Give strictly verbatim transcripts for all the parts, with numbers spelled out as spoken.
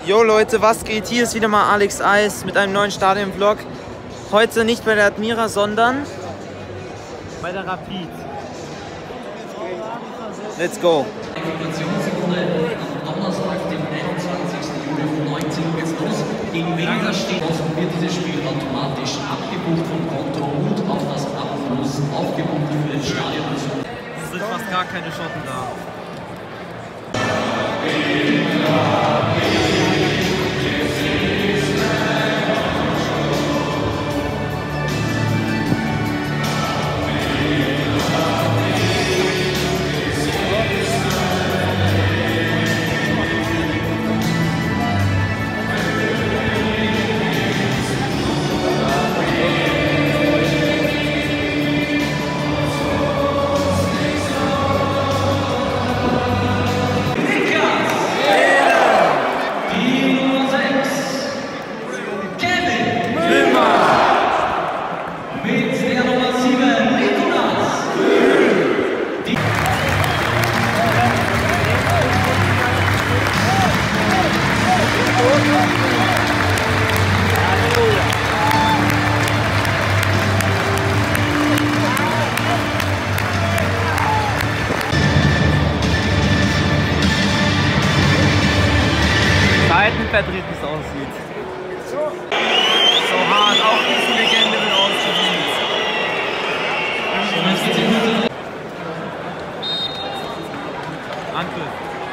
Jo Leute, was geht? Hier ist wieder mal Alex Eis mit einem neuen Stadion-Vlog. Heute nicht bei der Admira, sondern bei der Rapid. Let's go! Am Donnerstag, dem einundzwanzigsten Juli um neunzehn Uhr geht's los. Gegen Weser steht, wird dieses Spiel automatisch abgebucht vom Konto und auf das Abfluss aufgebucht für den Stadionbesuch. Es sind fast gar keine Schotten da. Verdreht, wie es aussieht. So hart, auch diese Legende wird ausgedient. Angriff.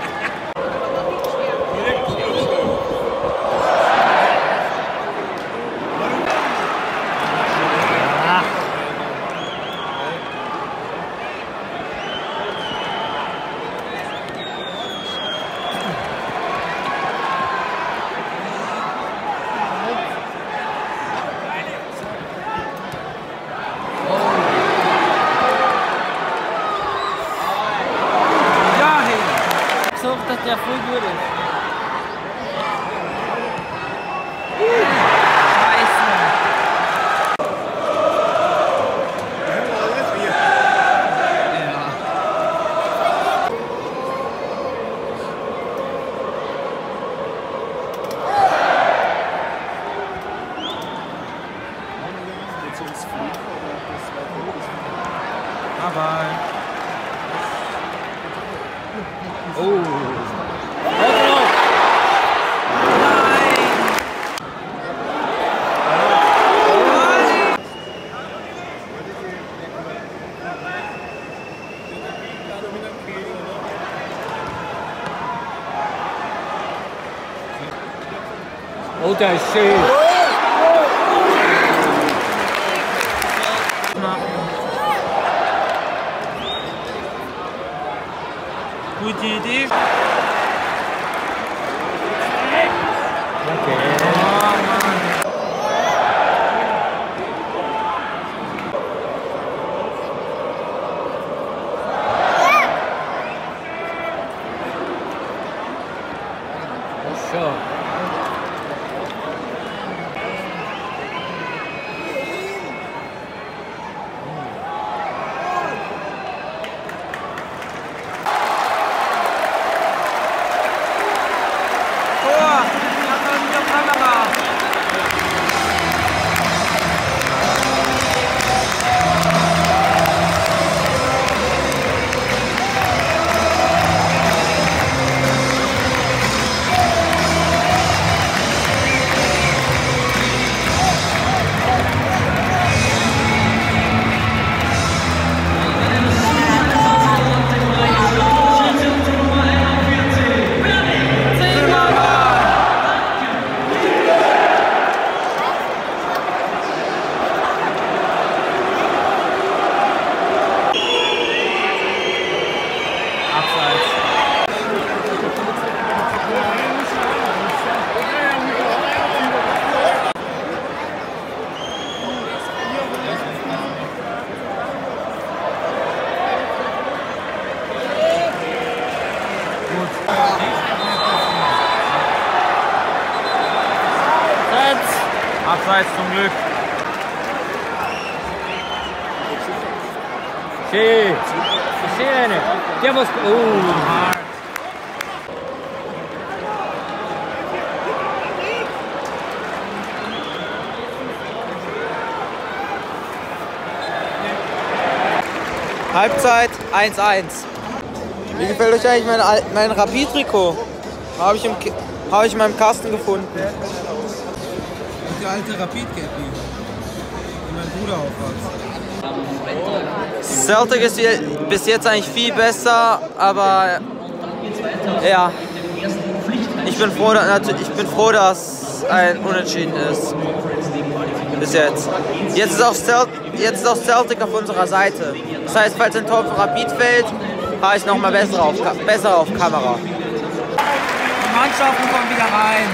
Dass der voll gut ist. Scheiße. Aber oh. Oh, der ist schön. gute Idee. Okay. So. Abseits zum Glück. Schön. Schön. Der muss. Oh. Halbzeit eins eins. Wie gefällt euch eigentlich mein, mein Rapid-Trikot? Habe ich, hab ich in meinem Kasten gefunden. Und die alte Rapid-Cappy, die mein Bruder aufhat. Celtic ist bis jetzt eigentlich viel besser, aber ja, ich bin froh, ich bin froh, dass ein Unentschieden ist. Bis jetzt. Jetzt ist, auch Celtic, jetzt ist auch Celtic auf unserer Seite. Das heißt, falls ein Tor für Rapid fällt, habe ich noch mal besser auf, besser auf Kamera. Die Mannschaften kommen wieder rein.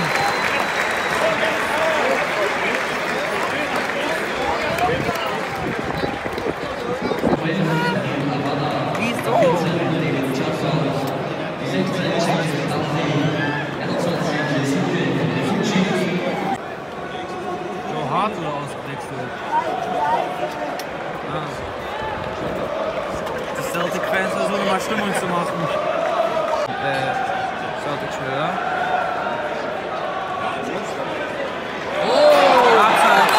So hart oder ausgewechselt? Ah. Die Celtic-Fans versuchen mal Stimmung zu machen. Äh, Celtic-Spieler. Oh! Abseits!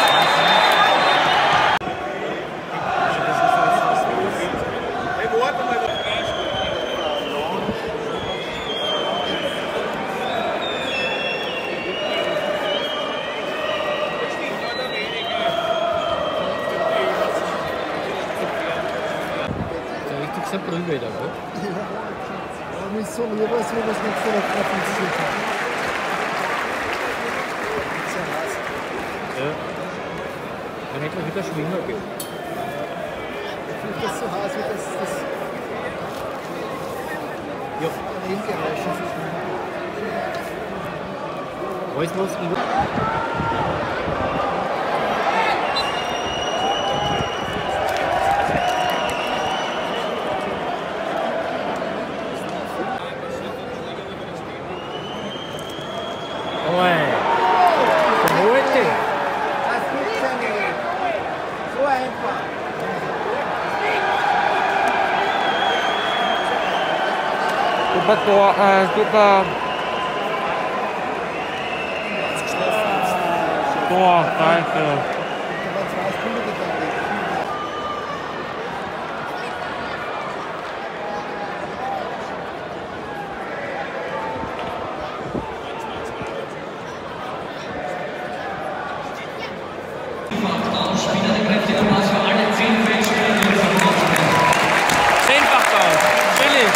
Prügel da, gell? Ja, mich so, ich weiß nicht, was mit der Treffen zu tun hat. Ja. Dann hätte man wieder Schwimmer gehen. Ich finde das so heiß, wie das, das Ja. Regengeräusch ist. Weißt du was? Super Tor, äh, super Tor, danke. Zehnfach drauf. Chillig.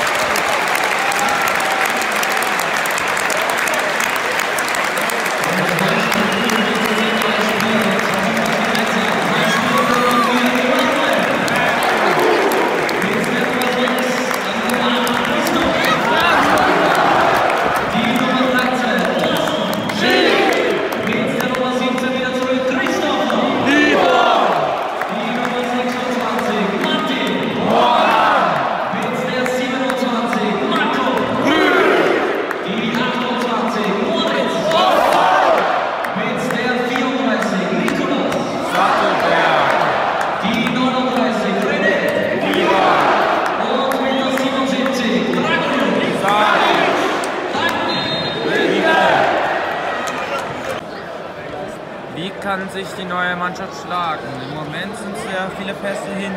Wie kann sich die neue Mannschaft schlagen? Im Moment sind sehr viele Pässe hin.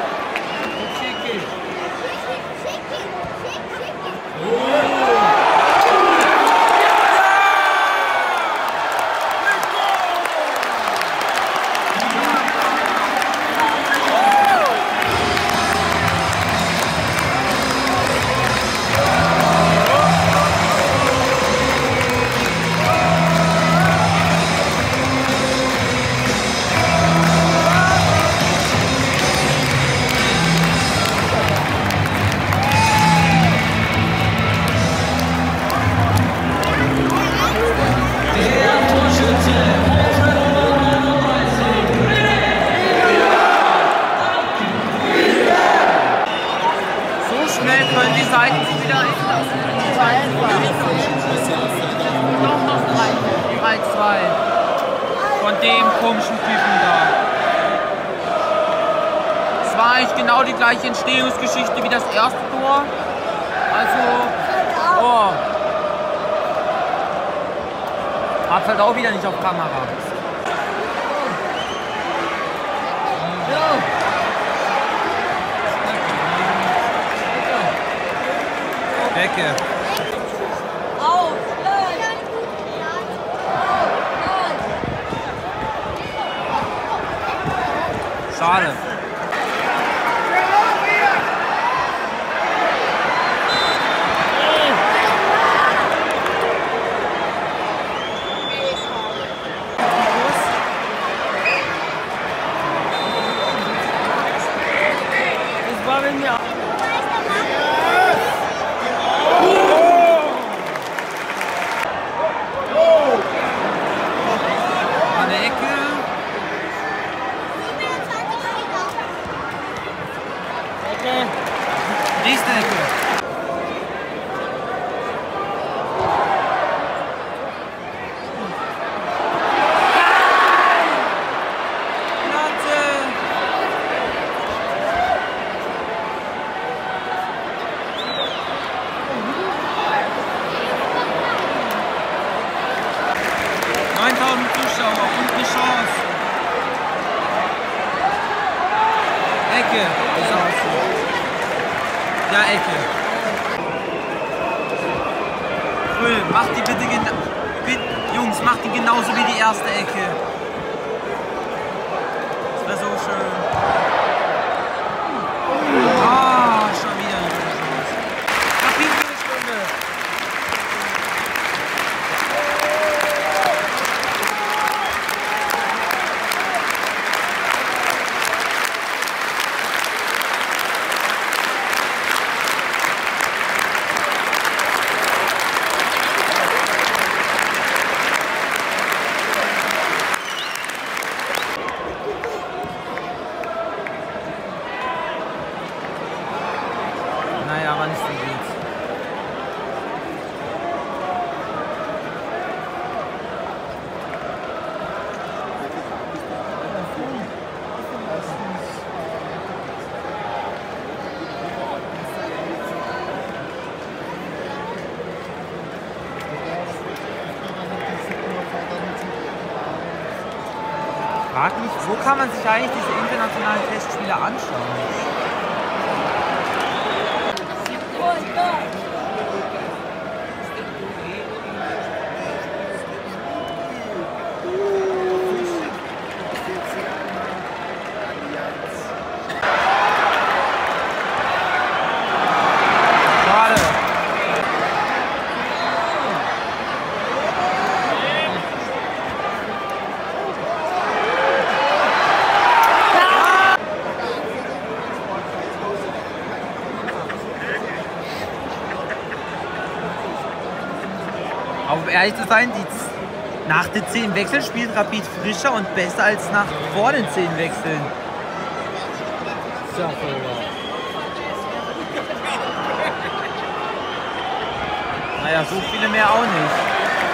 Können die Seiten sich wieder ändern? Doch noch drei zwei. Von dem komischen Typen da. Es war eigentlich genau die gleiche Entstehungsgeschichte wie das erste Tor. Also, oh. Hab's halt auch wieder nicht auf Kamera. Ecke. Schade. Das war wenn mir An der Ecke. Nächste Ecke. neuntausend Zuschauer und eine Chance. Ecke. Ja, Ecke. Früll, macht die bitte genau. Jungs, macht die genauso wie die erste Ecke. Das wäre so schön. Ah, schon wieder eine gute Chance. Kapitelstunde. Naja, aber nicht so gut. Frag mich, wo kann man sich eigentlich diese internationalen Testspiele anschauen? Aber um ehrlich zu sein, die, nach den zehn Wechseln spielt Rapid frischer und besser als nach vor den zehn Wechseln. ja voll wahr. Naja, so viele mehr auch nicht.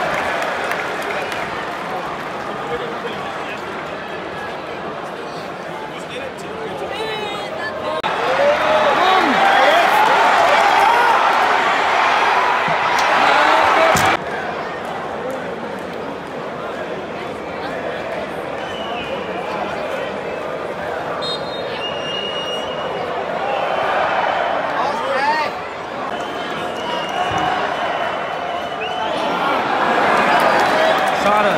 Schade.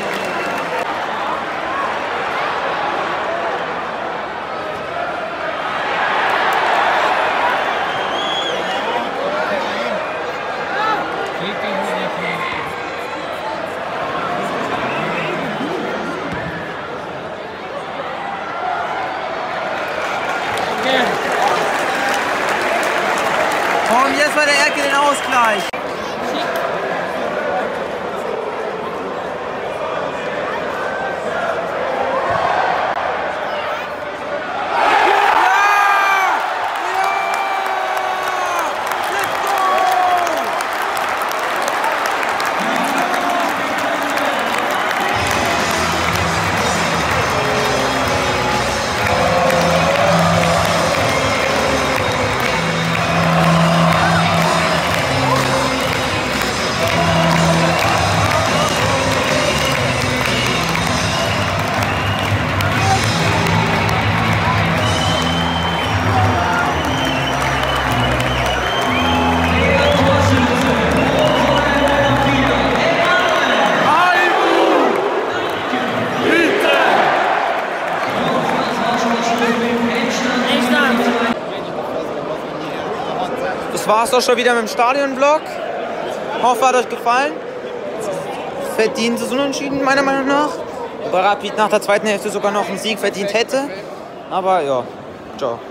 Komm, jetzt war der Ecke den Ausgleich. war's auch schon wieder mit dem Stadion-Vlog. Hoffe, hat euch gefallen. Verdientes Unentschieden, meiner Meinung nach. Wobei Rapid nach der zweiten Hälfte sogar noch einen Sieg verdient hätte. Aber ja, ciao.